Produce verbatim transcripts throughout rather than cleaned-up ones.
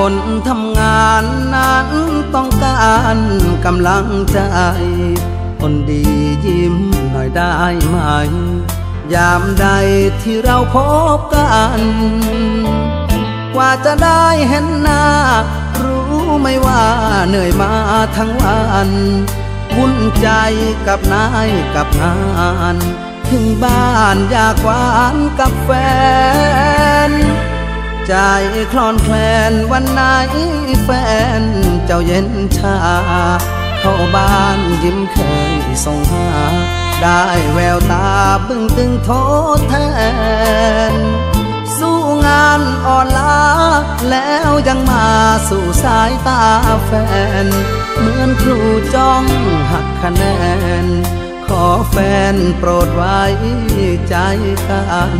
คนทำงานนั้นต้องการกำลังใจคนดียิ้มหน่อยได้ไหมยามใดที่เราพบกันกว่าจะได้เห็นหน้ารู้ไหมว่าเหนื่อยมาทั้งวันวุ่นใจกับนายกับงานถึงบ้านอยากหวานกับแฟนใจคลอนแคลนวันไหนแฟนเจ้าเย็นชาเข้าบ้านยิ้มเคยส่งหาได้แววตาบึ้งตึงโทษแทนสู้งานอ่อนล้าแล้วยังมาสู่สายตาแฟนเหมือนครูจ้องหักคะแนนขอแฟนโปรดไว้ใจกัน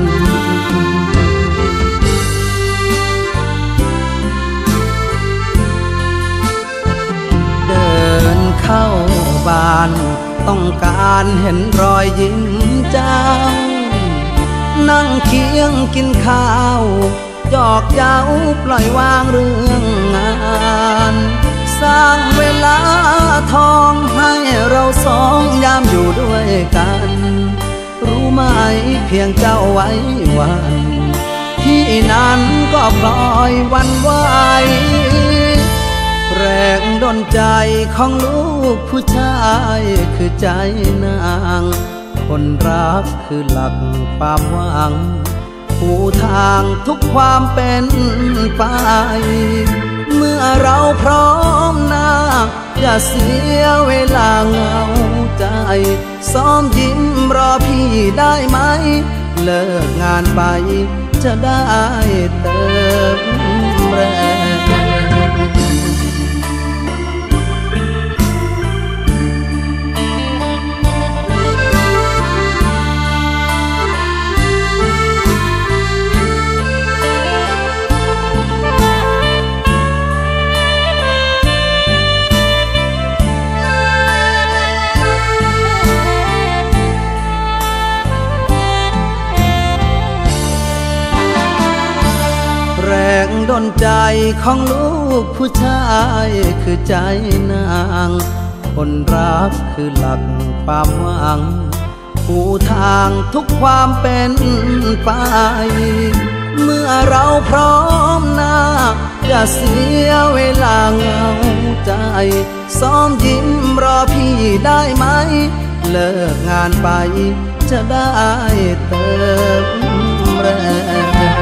เดินเข้าบ้านต้องการเห็นรอยยิ้มเจ้านั่งเคียงกินข้าวจอกเย้าปล่อยวางเรื่องงานสร้างเวลาทองให้เราสองยามอยู่ด้วยกันรู้ไหมเพียงเจ้าไว้วันที่นั้นก็ปล่อยวันไหวแรงดลใจของลูกผู้ชายคือใจนางคนรักคือหลักความหวังผู้ทางทุกความเป็นไปเมื่อเราพร้อมหน้าอย่าเสียเวลาเหงาใจซ้อมยิ้มรอพี่ได้ไหมเลิกงานไปจะได้เติมแรงแรงดลใจของลูกผู้ชายคือใจนางคนรักคือหลักความหวังผู้ทางทุกความเป็นไปเมื่อเราพร้อมหน้าอย่าเสียเวลาเหงาใจซ้อมยิ้มรอพี่ได้ไหมเลิกงานไปจะได้เติมแรง